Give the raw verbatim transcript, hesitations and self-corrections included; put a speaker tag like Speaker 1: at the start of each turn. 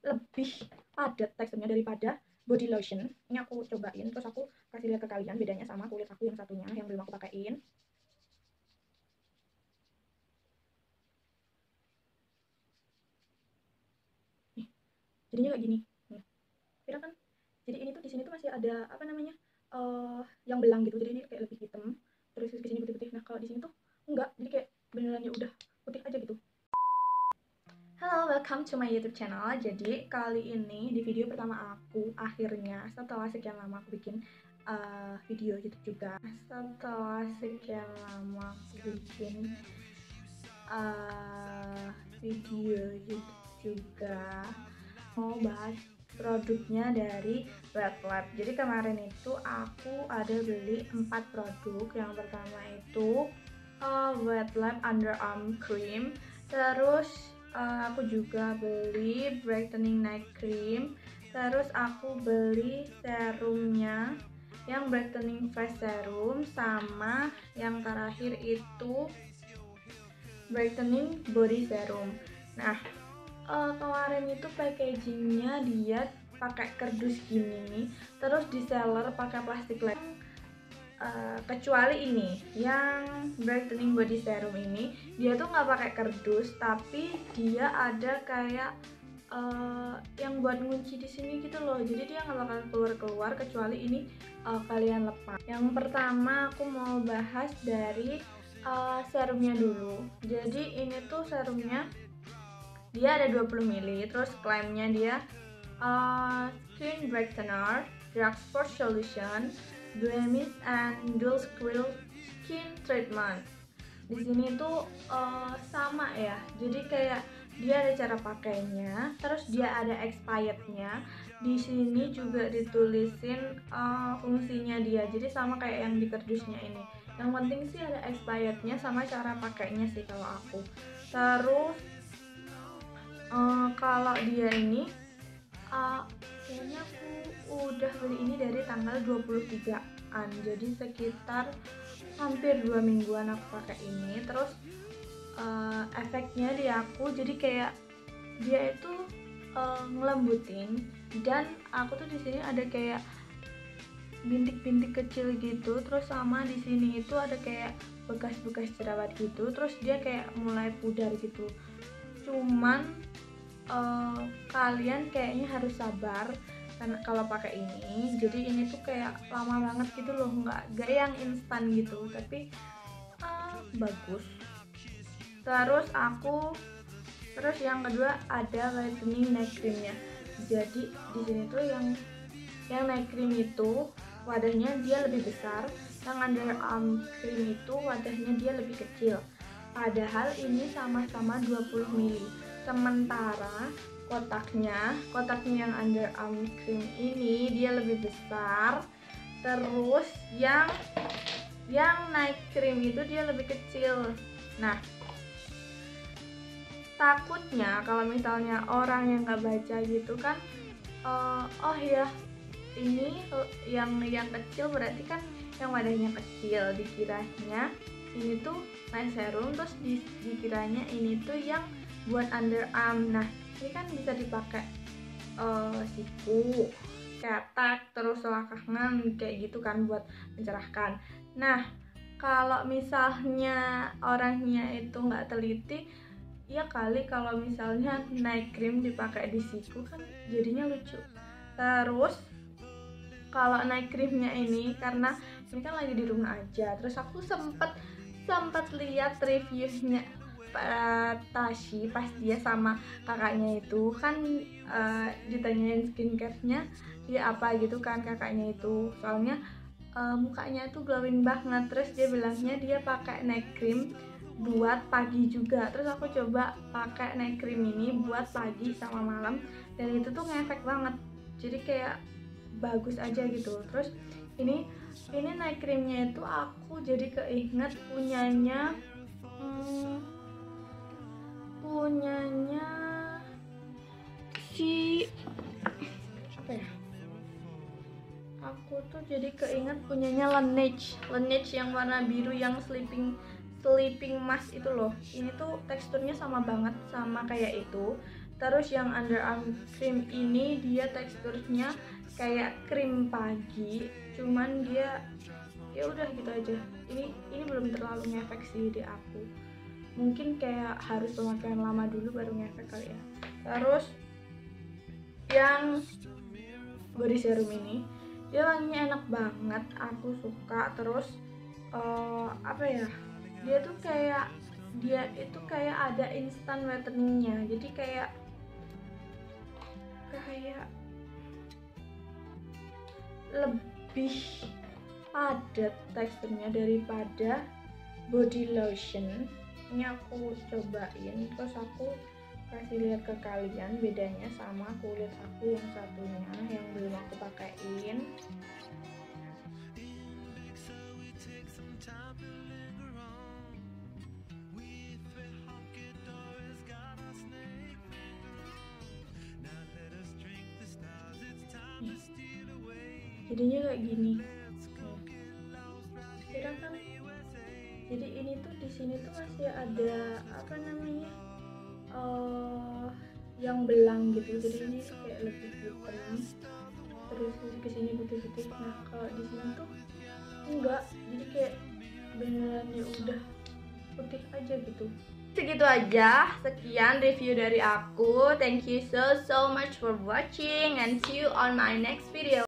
Speaker 1: lebih padat teksturnya daripada body lotion. Ini aku cobain, terus aku kasih lihat ke kalian bedanya sama kulit aku yang satunya yang belum aku pakein. Nih, jadinya kayak gini. Nih, kira kan? Jadi ini tuh di sini tuh masih ada apa namanya? Uh, yang belang gitu. Jadi ini kayak lebih hitam, terus ke sini putih-putih. Nah, kalau di sini tuh enggak. Jadi kayak beneran ya udah putih aja gitu. Halo, welcome to my YouTube channel. Jadi kali ini di video pertama aku akhirnya setelah sekian lama aku bikin uh, video YouTube juga. Setelah sekian lama aku bikin uh, video YouTube juga, mau bahas produknya dari Wet Lab. Jadi kemarin itu aku ada beli empat produk. Yang pertama itu uh, Wet Lab Underarm Cream. Terus uh, aku juga beli Brightening Night Cream. Terus aku beli serumnya yang Brightening Face Serum, sama yang terakhir itu Brightening Body Serum. Nah, uh, kemarin itu packagingnya dia pakai kardus gini, terus di seller pakai plastik lagi. Uh, kecuali ini yang Brightening Body Serum ini, dia tuh nggak pakai kardus, tapi dia ada kayak uh, yang buat ngunci di sini gitu loh. Jadi dia nggak bakal keluar-keluar kecuali ini uh, kalian lepas. Yang pertama aku mau bahas dari uh, serumnya dulu. Jadi ini tuh serumnya dia ada dua puluh mililiter, terus klaimnya dia uh, Skin Brightener, Drug Sport Solution, Blemish and Dual Quill Skin Treatment. Di sini tuh uh, sama ya, jadi kayak dia ada cara pakainya, terus dia ada expirednya. Di sini juga ditulisin uh, fungsinya dia, jadi sama kayak yang di kardusnya ini. Yang penting sih ada expirednya sama cara pakainya sih kalau aku. Terus uh, kalau dia ini uh, kayaknya aku udah beli ini dari tanggal dua puluh tigaan, jadi sekitar hampir dua mingguan aku pakai ini. Terus uh, efeknya di aku jadi kayak dia itu uh, ngelembutin, dan aku tuh di sini ada kayak bintik-bintik kecil gitu, terus sama di sini itu ada kayak bekas-bekas jerawat gitu, terus dia kayak mulai pudar gitu. Cuman uh, kalian kayaknya harus sabar karena kalau pakai ini, jadi ini tuh kayak lama banget gitu loh, nggak nggak yang instan gitu, tapi uh, bagus. Terus aku terus yang kedua ada whitening night creamnya. Jadi di sini tuh yang yang night cream itu wadahnya dia lebih besar, yang underarm cream itu wadahnya dia lebih kecil. Padahal ini sama-sama dua puluh mililiter. Sementara kotaknya, kotaknya yang underarm cream ini dia lebih besar. Terus yang yang night cream itu dia lebih kecil. Nah, takutnya kalau misalnya orang yang nggak baca gitu kan, uh, oh ya ini yang yang kecil berarti kan yang wadahnya kecil, dikiranya ini tuh night serum, terus di, dikiranya ini tuh yang buat underarm. Nah, ini kan bisa dipakai uh, siku, ketek, terus selangkangan kayak gitu kan buat mencerahkan. Nah, kalau misalnya orangnya itu nggak teliti, ya kali kalau misalnya night cream dipakai di siku kan jadinya lucu. Terus kalau night creamnya ini, karena ini kan lagi di rumah aja, terus aku sempet sempat lihat reviewnya Pak Tashi pas dia sama kakaknya itu kan uh, ditanyain skincare-nya dia apa gitu kan kakaknya itu, soalnya uh, mukanya tuh glowing banget. Terus dia bilangnya dia pakai night cream buat pagi juga. Terus aku coba pakai night cream ini buat pagi sama malam, dan itu tuh ngefek banget, jadi kayak bagus aja gitu. Terus ini ini night creamnya itu aku jadi keinget punyanya hmm, punyanya si apa ya, aku tuh jadi keinget punyanya Laneige Laneige yang warna biru yang sleeping sleeping mask itu loh. Ini tuh teksturnya sama banget sama kayak itu, Terus yang underarm cream ini dia teksturnya kayak krim pagi, cuman dia ya udah gitu aja. Ini ini belum terlalu ngefek sih di aku. Mungkin kayak harus pemakaian lama dulu baru ngefek kali ya. Terus yang body serum ini dia wanginya enak banget, aku suka. Terus uh, apa ya? Dia tuh kayak dia itu kayak ada instant whiteningnya, jadi kayak kayak lebih padat teksturnya daripada body lotion. Ini aku cobain, terus aku kasih lihat ke kalian bedanya sama kulit aku yang satunya yang belum aku pakein. Jadinya kayak gini. Kira kan? Jadi ini tuh di sini tuh masih ada apa namanya? Uh, yang belang gitu. Jadi ini tuh kayak lebih hitam. Terus ke sini putih-putih. Nah, kalau di sini tuh enggak. Jadi kayak beneran ya udah putih aja gitu. Segitu aja, sekian review dari aku. Thank you so so much for watching and see you on my next video.